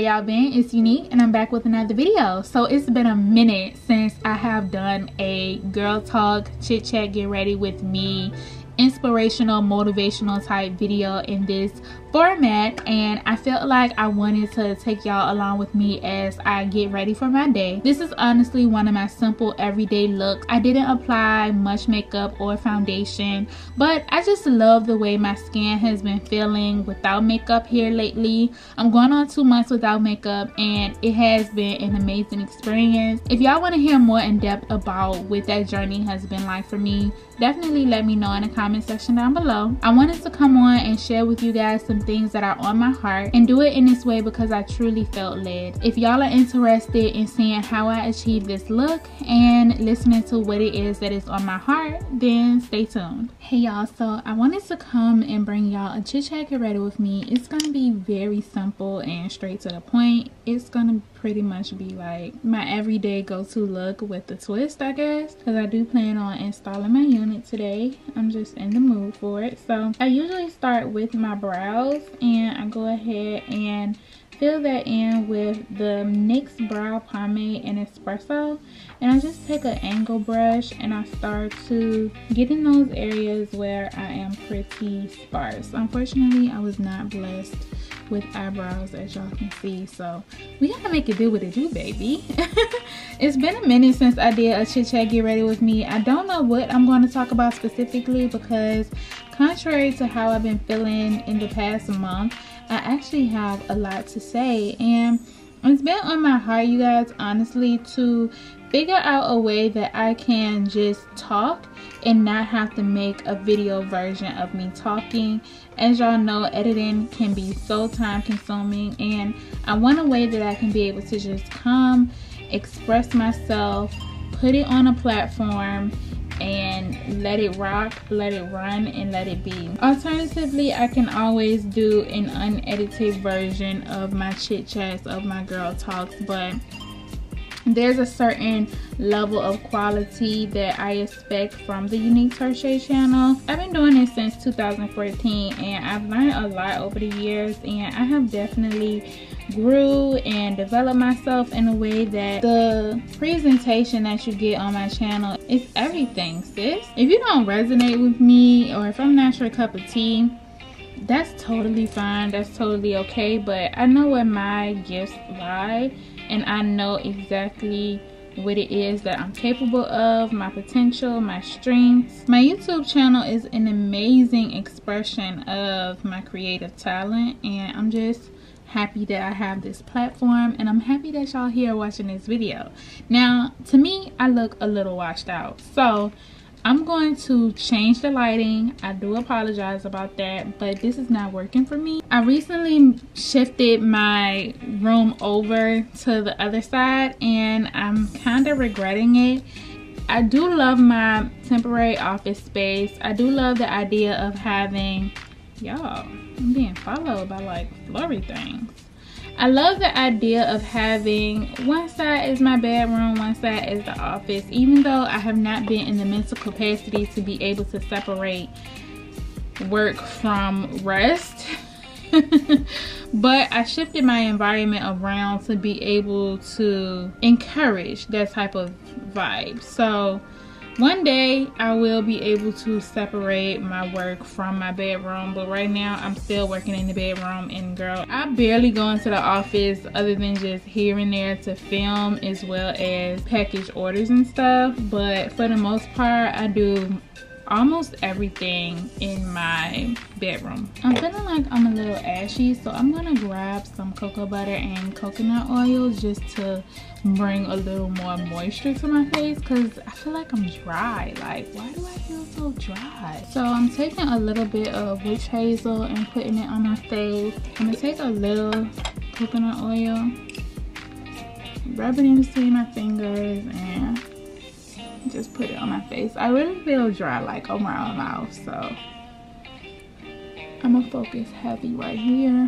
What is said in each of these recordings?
y'all been? It's Unique and I'm back with another video. So it's been a minute since I have done a girl talk, chit chat, get ready with me, inspirational, motivational type video in this format, and I felt like I wanted to take y'all along with me as I get ready for my day. This is honestly one of my simple everyday looks. I didn't apply much makeup or foundation, but I just love the way my skin has been feeling without makeup here lately. I'm going on 2 months without makeup and it has been an amazing experience. If y'all want to hear more in depth about what that journey has been like for me, definitely let me know in the comment section down below. I wanted to come on and share with you guys some things that are on my heart and do it in this way because I truly felt led. If y'all are interested in seeing how I achieved this look and listening to what it is that is on my heart, then stay tuned. Hey y'all, so I wanted to come and bring y'all a chit chat get ready with me. It's gonna be very simple and straight to the point. It's gonna pretty much be like my everyday go-to look with the twist, I guess, because I do plan on installing my unit today. I'm just in the mood for it. So I usually start with my brows and I go ahead and fill that in with the NYX brow pomade in espresso, and I just take an angle brush and I start to get in those areas where I am pretty sparse. Unfortunately, I was not blessed with eyebrows, as y'all can see, so we gotta make it do what it do, baby. It's been a minute since I did a chit chat get ready with me. I don't know what I'm going to talk about specifically because contrary to how I've been feeling in the past month, I actually have a lot to say, and it's been on my heart, you guys, honestly, to figure out a way that I can just talk and not have to make a video version of me talking. As y'all know, editing can be so time consuming, and I want a way that I can be able to just come, express myself, put it on a platform, and let it rock, let it run, and let it be. Alternatively, I can always do an unedited version of my chit chats, of my girl talks, but there's a certain level of quality that I expect from the Unique Tertiary channel. I've been doing this since 2014 and I've learned a lot over the years, and I have definitely grew and developed myself in a way that the presentation that you get on my channel is everything, sis. If you don't resonate with me, or if I'm not your cup of tea, that's totally fine, that's totally okay, but I know where my gifts lie and I know exactly what it is that I'm capable of, my potential, my strengths. My YouTube channel is an amazing expression of my creative talent, and I'm just happy that I have this platform, and I'm happy that y'all here watching this video. Now, to me, I look a little washed out, so I'm going to change the lighting. I do apologize about that, but this is not working for me. I recently shifted my room over to the other side and I'm kind of regretting it. I do love my temporary office space. I do love the idea of having, y'all, I'm being followed by like flurry things. I love the idea of having one side is my bedroom, one side is the office, even though I have not been in the mental capacity to be able to separate work from rest. But I shifted my environment around to be able to encourage that type of vibe. So one day I will be able to separate my work from my bedroom, but right now I'm still working in the bedroom. And girl, I barely go into the office other than just here and there to film as well as package orders and stuff, but for the most part I do almost everything in my bedroom. I'm feeling like I'm a little ashy, so I'm gonna grab some cocoa butter and coconut oil just to bring a little more moisture to my face, because I feel like I'm dry. Like, why do I feel so dry? So I'm taking a little bit of witch hazel and putting it on my face. I'm gonna take a little coconut oil, rub it in between my fingers, and just put it on my face. I really feel dry, like around my mouth, so I'm gonna focus heavy right here.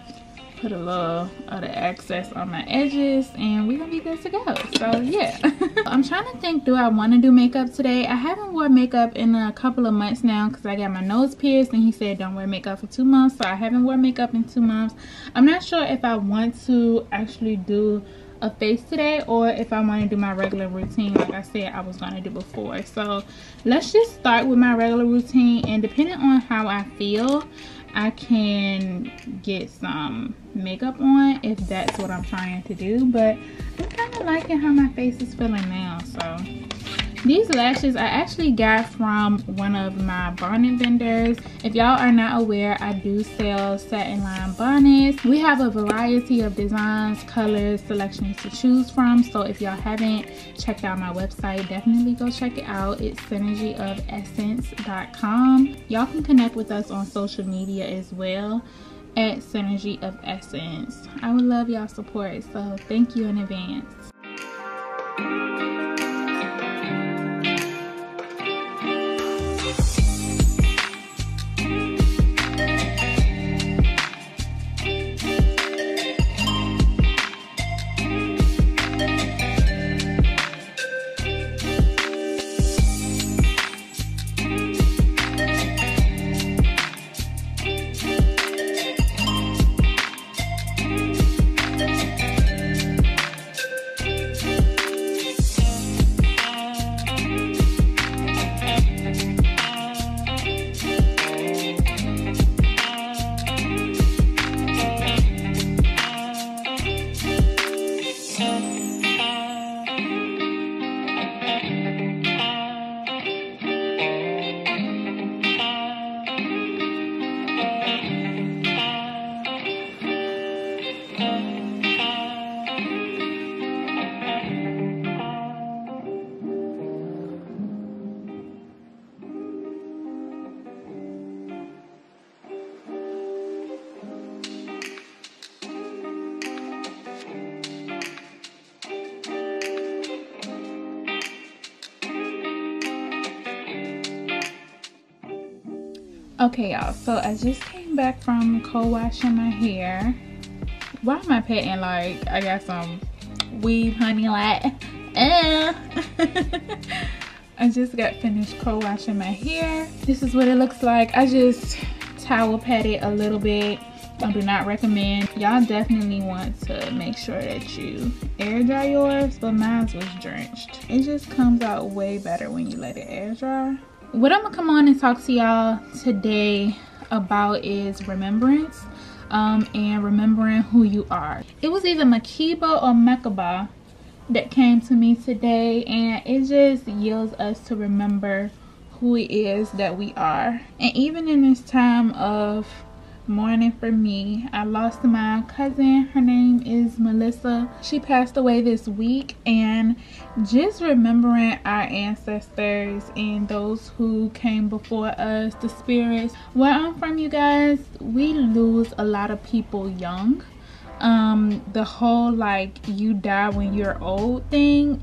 Put a little of the excess on my edges and we're gonna be good to go. So yeah. I'm trying to think, do I want to do makeup today? I haven't worn makeup in a couple of months now because I got my nose pierced and he said don't wear makeup for 2 months, so I haven't worn makeup in 2 months. I'm not sure if I want to actually do a face today or if I want to do my regular routine like I said I was going to do before. So let's just start with my regular routine, and depending on how I feel, I can get some makeup on if that's what I'm trying to do. But I'm kind of liking how my face is feeling now. So these lashes I actually got from one of my bonnet vendors. If y'all are not aware, I do sell satin line bonnets. We have a variety of designs, colors, selections to choose from. So if y'all haven't checked out my website, definitely go check it out. It's synergyofessence.com. Y'all can connect with us on social media as well at Synergy of Essence. I would love y'all support, so thank you in advance. Okay y'all, so I just came back from co-washing my hair. Why am I petting like I got some weave honey like I just got finished co-washing my hair. This is what it looks like. I just towel pat it a little bit. I do not recommend. Y'all definitely want to make sure that you air dry yours, but mine was drenched. It just comes out way better when you let it air dry. What I'm gonna come on and talk to y'all today about is remembrance and remembering who you are. It was either Makeba or Mekaba that came to me today, and it just yields us to remember who it is that we are. And even in this time of mourning for me, I lost my cousin. Her name is Melissa. She passed away this week, and just remembering our ancestors and those who came before us, the spirits. Where I'm from, you guys, we lose a lot of people young. The whole like you die when you're old thing,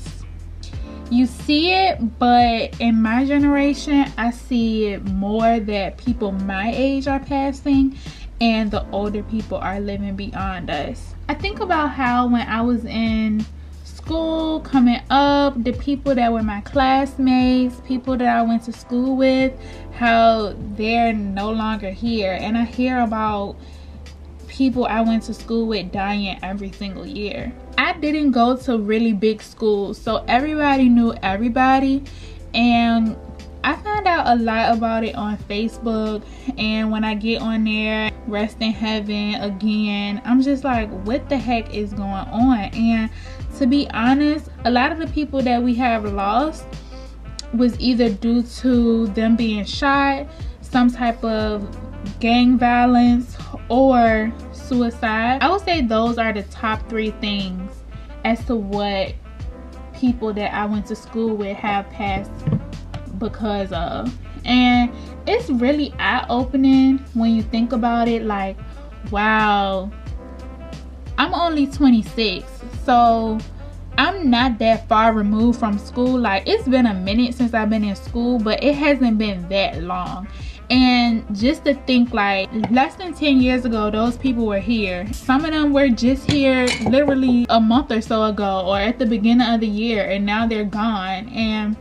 you see it, but in my generation I see it more that people my age are passing and the older people are living beyond us. I think about how when I was in school coming up, the people that were my classmates, people that I went to school with, how they're no longer here, and I hear about people I went to school with dying every single year. I didn't go to really big schools, so everybody knew everybody, and I found out a lot about it on Facebook. And when I get on there, Rest in Heaven again, I'm just like, what the heck is going on? And to be honest, a lot of the people that we have lost was either due to them being shot, some type of gang violence, or suicide. I would say those are the top 3 things as to what people that I went to school with have passed because of. And it's really eye-opening when you think about it, like, wow, I'm only 26, so I'm not that far removed from school. Like, it's been a minute since I've been in school, but it hasn't been that long. And just to think, like, less than 10 years ago, those people were here. Some of them were just here literally a month or so ago, or at the beginning of the year, and now they're gone. And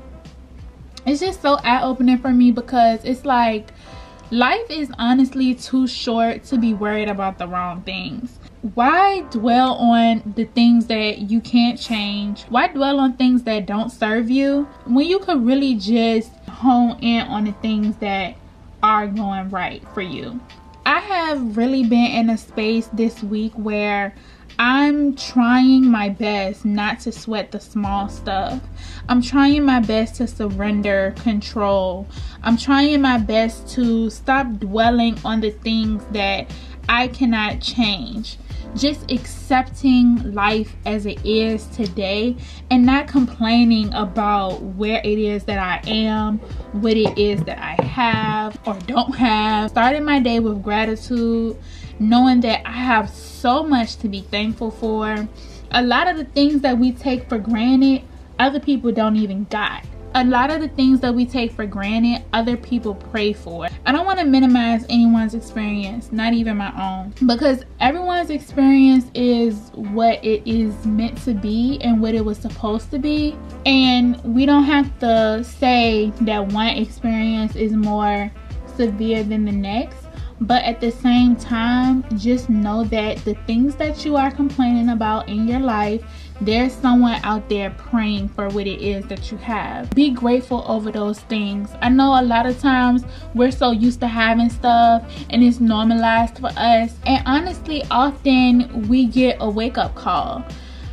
it's just so eye-opening for me, because it's like, life is honestly too short to be worried about the wrong things. Why dwell on the things that you can't change? Why dwell on things that don't serve you when you could really just hone in on the things that are going right for you? I have really been in a space this week where I'm trying my best not to sweat the small stuff. I'm trying my best to surrender control. I'm trying my best to stop dwelling on the things that I cannot change. Just accepting life as it is today and not complaining about where it is that I am, what it is that I have or don't have. Starting my day with gratitude, knowing that I have so much to be thankful for. A lot of the things that we take for granted, other people don't even got. A lot of the things that we take for granted, other people pray for. I don't want to minimize anyone's experience, not even my own, because everyone's experience is what it is meant to be and what it was supposed to be. And we don't have to say that one experience is more severe than the next. But at the same time, just know that the things that you are complaining about in your life, there's someone out there praying for what it is that you have. Be grateful over those things. I know a lot of times we're so used to having stuff and it's normalized for us. And honestly, often we get a wake-up call.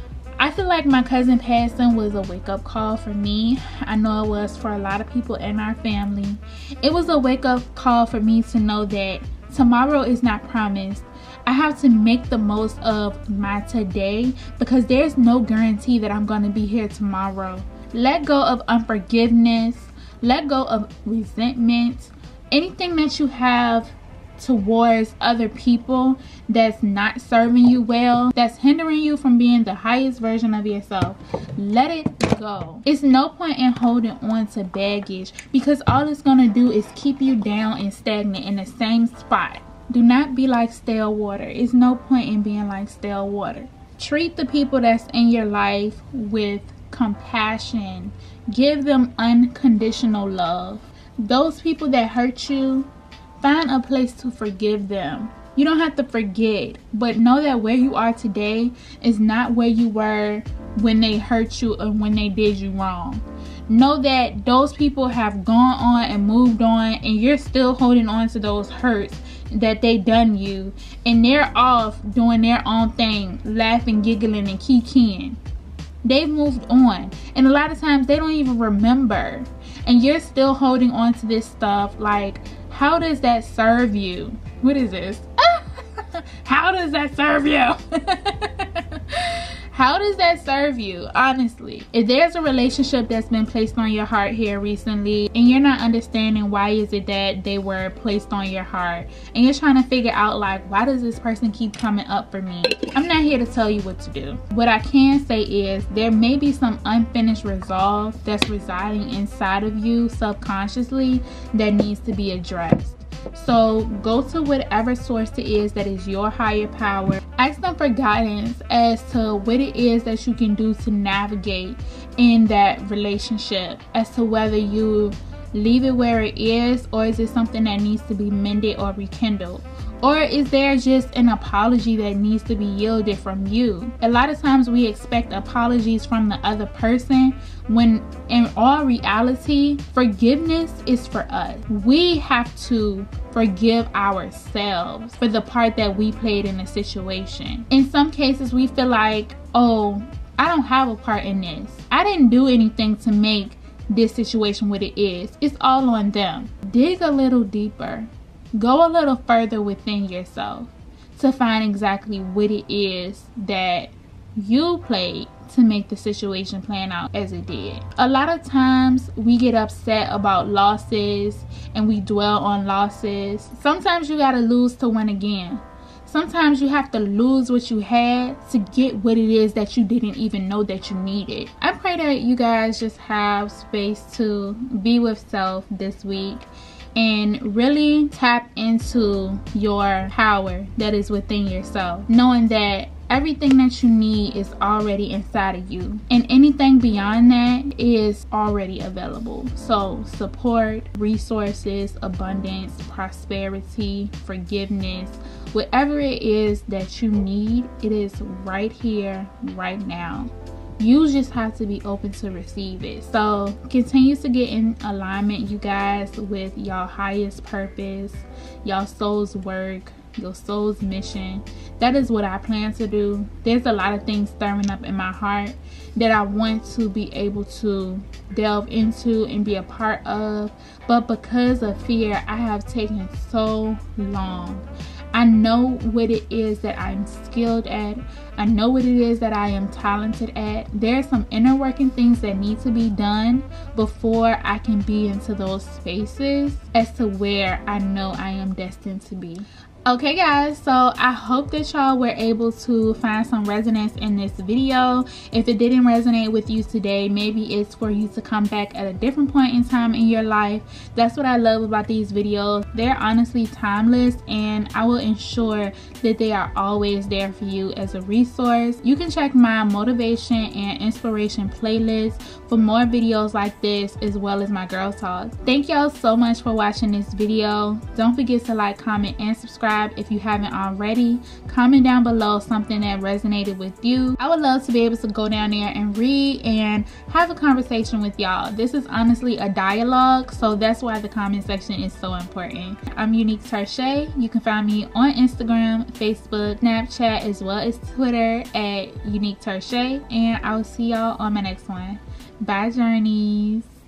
I feel like my cousin passing was a wake-up call for me. I know it was for a lot of people in our family. It was a wake-up call for me to know that tomorrow is not promised. I have to make the most of my today, because there's no guarantee that I'm going to be here tomorrow. Let go of unforgiveness. Let go of resentment. Anything that you have towards other people that's not serving you well, that's hindering you from being the highest version of yourself, let it go. It's no point in holding on to baggage, because all it's gonna do is keep you down and stagnant in the same spot. Do not be like stale water. It's no point in being like stale water. Treat the people that's in your life with compassion. Give them unconditional love. Those people that hurt you, find a place to forgive them. You don't have to forget, but know that where you are today is not where you were when they hurt you or when they did you wrong. Know that those people have gone on and moved on, and you're still holding on to those hurts that they done you, and they're off doing their own thing, laughing, giggling, and kikiing. They've moved on, and a lot of times they don't even remember, and you're still holding on to this stuff. Like, how does that serve you? What is this? How does that serve you? How does that serve you? Honestly, if there's a relationship that's been placed on your heart here recently, and you're not understanding why is it that they were placed on your heart, and you're trying to figure out, like, why does this person keep coming up for me? I'm not here to tell you what to do. What I can say is there may be some unfinished resolve that's residing inside of you subconsciously that needs to be addressed. So go to whatever source it is that is your higher power. Ask them for guidance as to what it is that you can do to navigate in that relationship, as to whether you leave it where it is, or is it something that needs to be mended or rekindled, or is there just an apology that needs to be yielded from you? A lot of times we expect apologies from the other person, when in all reality, forgiveness is for us. We have to forgive ourselves for the part that we played in the situation. In some cases, we feel like, oh, I don't have a part in this. I didn't do anything to make this situation what it is. It's all on them. Dig a little deeper. Go a little further within yourself to find exactly what it is that you played to make the situation plan out as it did. A lot of times we get upset about losses and we dwell on losses. Sometimes you gotta lose to win again. Sometimes you have to lose what you had to get what it is that you didn't even know that you needed. I pray that you guys just have space to be with self this week and really tap into your power that is within yourself, knowing that everything that you need is already inside of you, and anything beyond that is already available. So support, resources, abundance, prosperity, forgiveness, whatever it is that you need, it is right here, right now. You just have to be open to receive it. So continue to get in alignment, you guys, with your highest purpose, your soul's work, your soul's mission. That is what I plan to do. There's a lot of things stirring up in my heart that I want to be able to delve into and be a part of, but because of fear, I have taken so long. I know what it is that I'm skilled at. I know what it is that I am talented at. There's some inner working things that need to be done before I can be into those spaces as to where I know I am destined to be. Okay guys, so I hope that y'all were able to find some resonance in this video. If it didn't resonate with you today, maybe it's for you to come back at a different point in time in your life. That's what I love about these videos. They're honestly timeless, and I will ensure that they are always there for you as a resource. You can check my motivation and inspiration playlist for more videos like this, as well as my girl talk. Thank y'all so much for watching this video. Don't forget to like, comment, and subscribe if you haven't already. Comment down below something that resonated with you. I would love to be able to go down there and read and have a conversation with y'all. This is honestly a dialogue, so that's why the comment section is so important. I'm Unique Terche. You can find me on Instagram, Facebook, Snapchat, as well as Twitter at Unique Terche, and I will see y'all on my next one. Bye, journeys.